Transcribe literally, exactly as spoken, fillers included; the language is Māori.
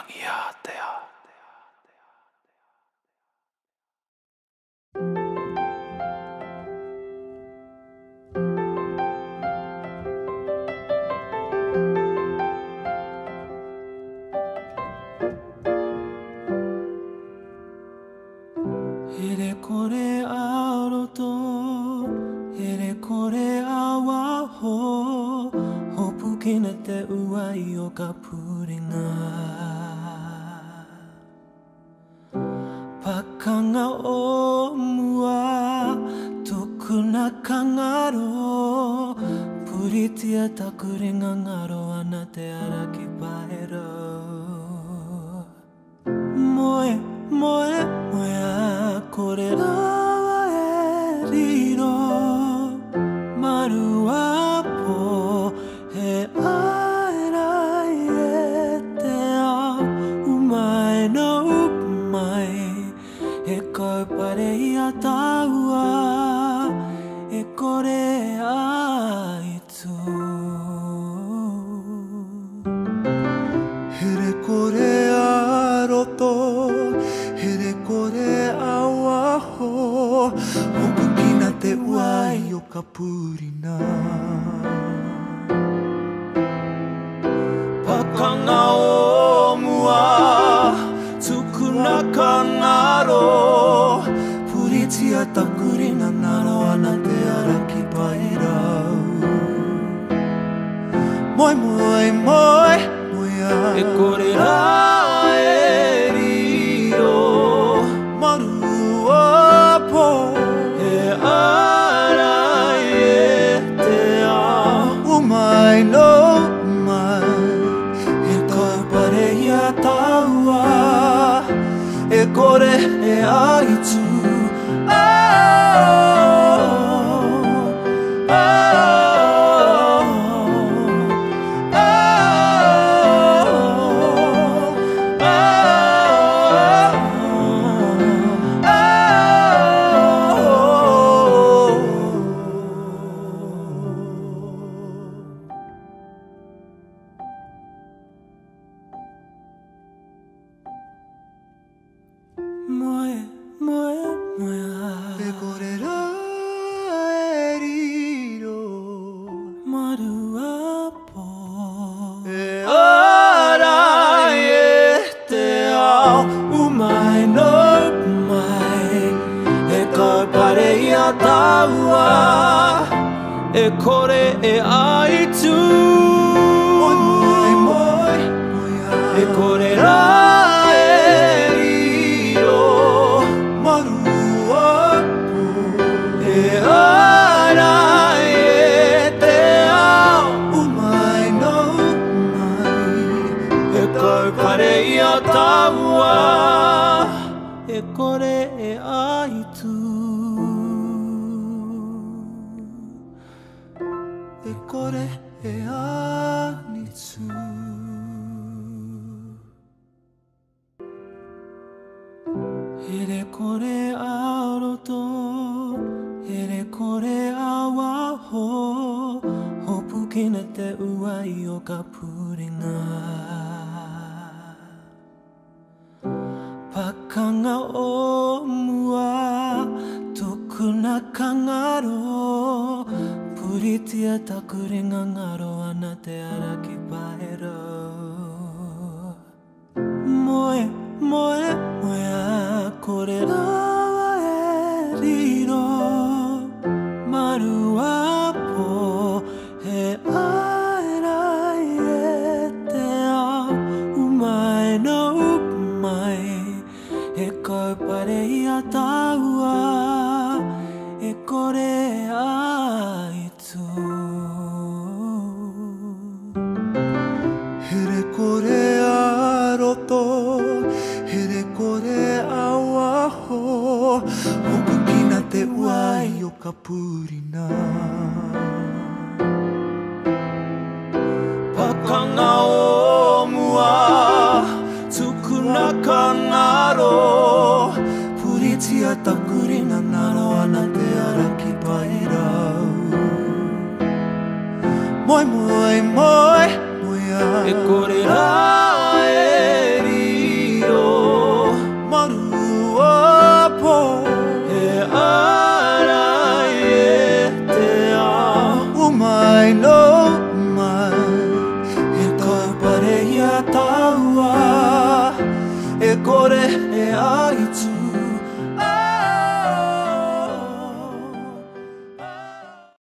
Ere kore aroto, ere kore awaho, hopu kina te uai o ka puringa. Pakanga o mua, tukuna kangaro, puritia takuringa ngaro ana te araki paero. Moe, moe, moea kore rawa e riro, marua po he airai e te ao, umai no umai, e koe pare ia taua, e kore aitu. Here kore aroto, here kore awaho, hoku kina te uai o ka purina. Pakanga o mua, tukuna kangaro, puritia takurina ngaro ana te araki pairau. Moi, moi, moi, moia, e kore ra e riro, marua po, e arai e te ao, umai no mai, e koe pare ia taua, e kore e aitu. Moe, moe, moea, e kore ra e riro, marua po, e arai e te ao, umai no umai, e koe pare ia taua, e kore e aitu. Moi, moi, moi, moea, e kore ra e kore e aitu, e kore e anitu. Ere kore aroto, ere kore awaho, hopu kina te uai o ka puringa. Pakanga o mua, tukuna kangaro, puritia takuringa ngaro ana te araki paero. Moe, moe, moea kore rawa e riro, marua po he airai e te ao, umai no umai, e koe pare ia taua, e kore aitu. Here kore aroto, here kore awaho, hoku kina te uai o ka purina. Pakanga o mua, tukuna kangaro, puritia takurina ngaro ana te araki pairau. Moi, moi, moi, moia, e kore ra e ri. e a